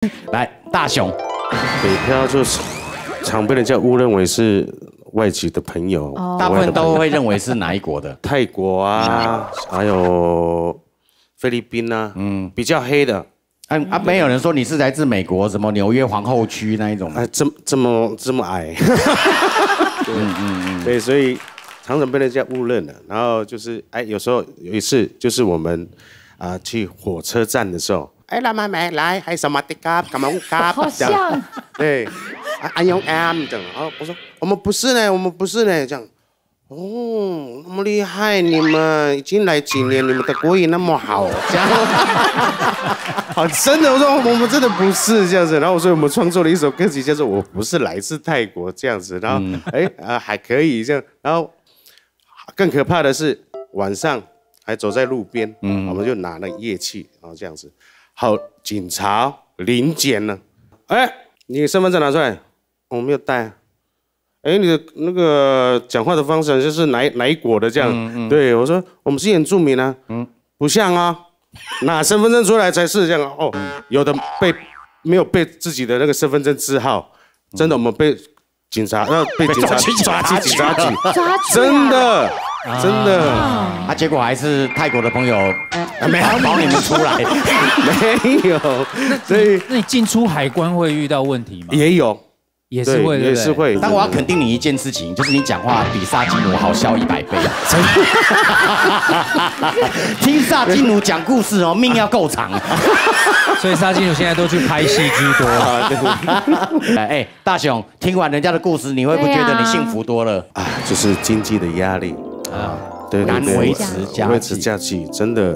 来，大雄， 北漂就是常被人家误认为是外籍的朋友， 大部分都会认为是哪一国的？ 泰国啊，还有菲律宾啊，比较黑的。 没有人说你是来自美国，什么纽约皇后区那一种。 这么矮。对，所以常常被人家误认了。然后就是有时候有一次就是我们去火车站的时候，来买买来，还什么的嘎干嘛嘎， 好像对，用 M 这样。然后我说我们不是呢，这样。哦，那么厉害！你们已经来几年，你们的国语那么好，这样。好，真的，我说我们真的不是这样子。然后所以我们创作了一首歌曲，叫做《我不是来自泰国》这样子。然后还可以这样。然后更可怕的是晚上还走在路边，我们就拿那乐器，然后这样子。好，警察临检了，你身份证拿出来，我没有带啊。你的那个讲话的方式就是哪一国的这样？对，我说我们是原住民啊，不像啊，拿身份证出来才是这样哦。有的没有背自己的那个身份证字号，真的我们被警察被警察抓去警察局，真的。 结果还是泰国的朋友没有保你们出来， 没有。所以那你进出海关会遇到问题吗？ 也有。 也是会， 也是会。 但我要肯定你一件事情，就是你讲话比萨基努好笑100倍。听萨基努讲故事哦，命要够长。 所以萨基努现在都去拍戏居多。 大雄，听完人家的故事，你会不会觉得你幸福多了？ 就是经济的压力对， 难维持家计，真的，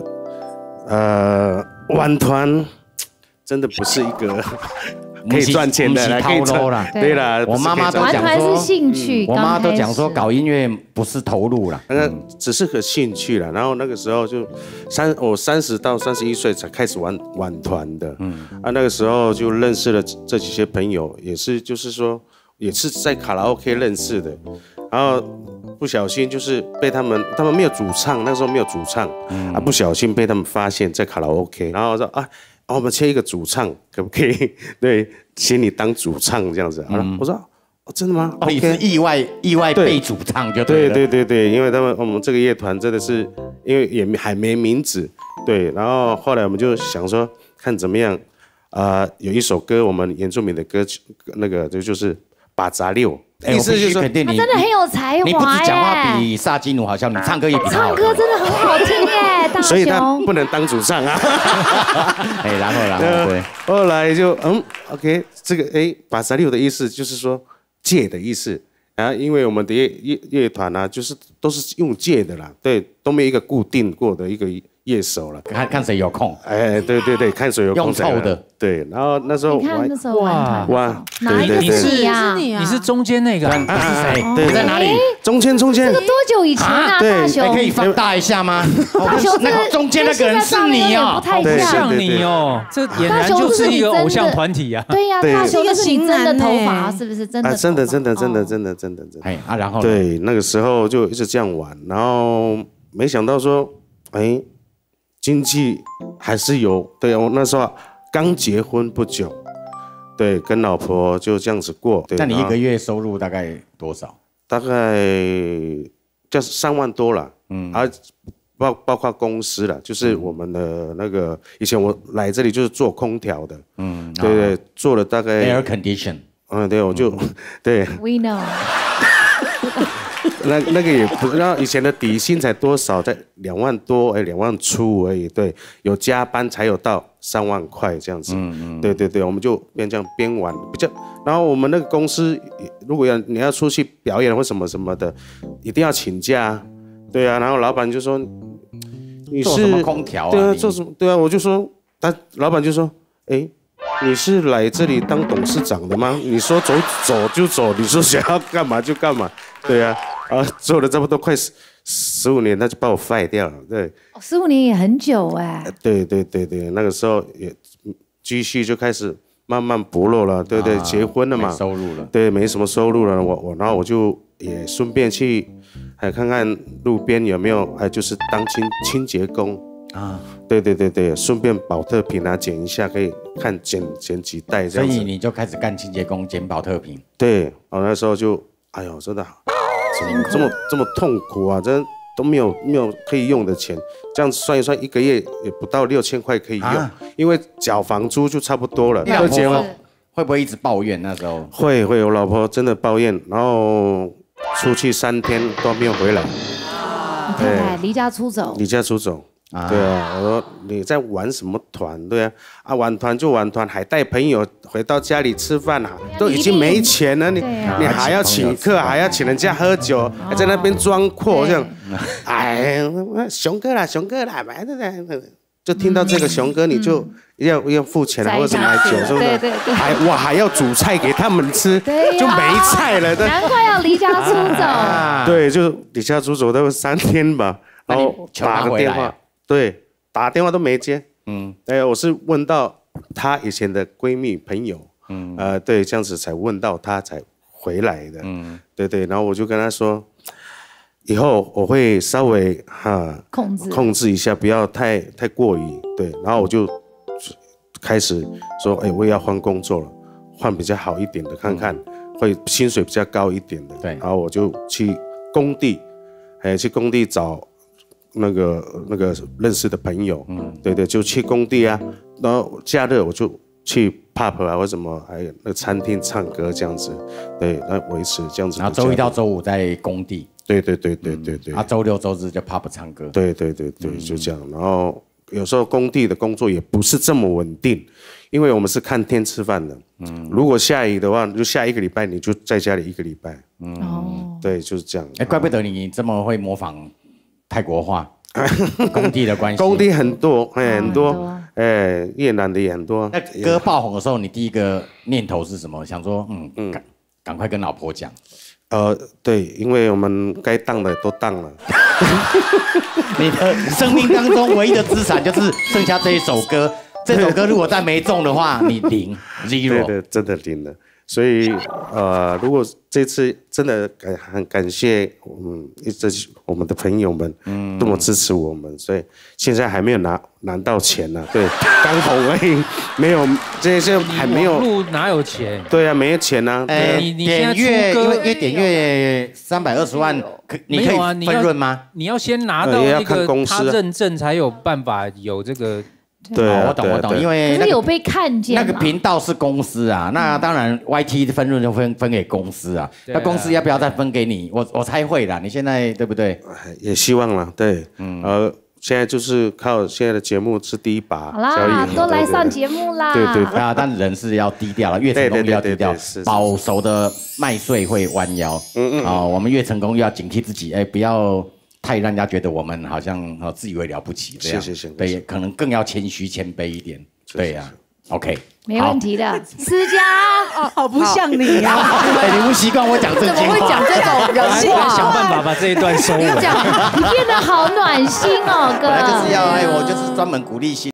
玩团真的不是一个。可以赚钱的啦，可以赚啦。对啦， 我妈妈都讲说是兴趣， 我妈都讲说搞音乐不是投入啦， 只是个兴趣啦。然后那个时候就我30到31岁才开始玩团的，那个时候就认识了这几些朋友，也是就是说也是在卡拉 OK 认识的，然后不小心就是被他们没有主唱，那时候没有主唱不小心被他们发现在卡拉 OK， 然后说我们缺一个主唱，可不可以？对，请你当主唱这样子。好了，我说真的吗？ 你是意外被主唱就对了。 对，因为我们这个乐团真的是因为也还没名字，对。然后后来我们就想说，看怎么样有一首歌，我们原住民的歌曲，那个就是把杂六。 意思就是说，他真的很有才华。 你不止讲话比萨基努好笑，你唱歌也比他好。 唱歌真的很好听耶，大雄。 所以他不能当主唱啊。 然后对， 后来就OK， 这个把杂六的意思就是说借的意思。然后因为我们的乐团啊，就是都是用借的啦，对，都没有一个固定过的一个乐手了， 看谁有空。 对，看谁有空。 用凑的。 对，然后那时候你看那时候哇， 哪一个是你啊？ 你是中间那个？ 是谁？对，在哪里？ 中间。这个多久以前啊？大雄， 可以放大一下吗？ 大雄， 那个中间那个人是你哦， 不太像你哦，这俨然就是一个偶像团体啊。 对呀，大雄，这是你真的头发，是不是真的？ 真的。 然后对，那个时候就一直这样玩，然后没想到说，经济还是有。对，我那时候刚结婚不久，对，跟老婆就这样子过。对， 那你一个月收入大概多少？ 大概就是3万多了，包括公司了，就是我们的那个以前我来这里就是做空调的，对，做了大概 air condition， 对，我就对 ，we know。 那个也不知道，以前的底薪才多少，在2万多，2万出而已。对，有加班才有到3万块这样子。对，我们就这样边玩比较。然后我们那个公司，如果你要出去表演或什么什么的，一定要请假。对啊，然后老板就说你是做什么空调啊？ 对啊，做什么？对啊，我就说，老板就说，你是来这里当董事长的吗？你说走就走，你说想要干嘛就干嘛。对啊，做了差不多快15年，他就把我废掉了。对 ，15年也很久哎。 对，那个时候也积蓄就开始慢慢薄弱了，对，结婚了嘛， 没收入了， 对，没什么收入了。然后我就也顺便去，还看看路边有没有，就是当清洁工。 对，顺便保特瓶啊剪一下，可以看剪几袋这样子。 所以你就开始干清洁工，捡保特瓶。 对，我那时候就，哎呦，真的怎么这么痛苦啊！真都没有可以用的钱，这样算一算，一个月也不到6000块可以用，因为缴房租就差不多了。 老婆会不会一直抱怨那时候？ 会，我老婆真的抱怨，然后出去3天都没有回来。 你太太离家出走。 对啊，我说你在玩什么团？对啊，玩团就玩团，还带朋友回到家里吃饭啊，都已经没钱了，你还要请客，还要请人家喝酒，还在那边装阔这样。哎，熊哥啦，就听到这个熊哥，你就要付钱或者买酒，是不是？ 对， 还要煮菜给他们吃，就没菜了。 难怪要离家出走。 对，就离家出走都3天吧，然后打个电话。对，打电话都没接。我是问到她以前的闺蜜朋友，对，这样子才问到她才回来的。对，然后我就跟她说，以后我会稍微控制一下，不要太过于对。然后我就开始说，我也要换工作了，换比较好一点的看看，会薪水比较高一点的。对，然后我就去工地，去工地找。那个认识的朋友，对，就去工地啊，然后假日我就去 pub 啊或什么，还有那个餐厅唱歌这样子，对，来维持这样子。 然后周1到周5在工地， 对。 啊，周6周日就 pub 唱歌， 对，就这样。然后有时候工地的工作也不是这么稳定，因为我们是看天吃饭的。如果下雨的话，就下1个礼拜，你就在家里1个礼拜。对，就是这样。 怪不得你这么会模仿泰国话，工地的关系。 工地很多，很多，越南的也很多。 那歌爆红的时候，你第一个念头是什么？想说，赶快跟老婆讲。 对，因为我们该当的都当了。 你的生命当中唯一的资产就是剩下这一首歌。这首歌如果再没中的话，你0 0。 对，真的0了。所以如果这次真的很感谢我们的朋友们，这么支持我们，所以现在还没有拿到钱呢。对，刚红而已，没有这些还没有。 录哪有钱？ 对啊，没有钱啊。 你现在出歌， 因为点阅320万，你可以分润吗？ 你要先拿到那个他认证，才有办法有这个。 对， 我懂，因为可是有被看见。 那个频道是公司啊，那当然 YT 的分润就分给公司啊。那公司要不要再分给你？我猜会啦。你现在对不对？ 也希望啦，对，现在就是靠现在的节目是第一把。 好啦，都来上节目啦。 对啊，但人是要低调了，越成功越要低调。保守的麦穗会弯腰。我们越成功越要警惕自己，不要。太让人家觉得我们好像自以为了不起这样， 是， 对，可能更要谦虚谦卑一点，对呀 ，OK， 没问题的，思佳， 好不像你啊， 你不习惯我讲正经话， 怎么会讲这种人性话？ 想办法把这一段收尾。 你变得好暖心哦，哥， 本来就是要我就是专门鼓励心。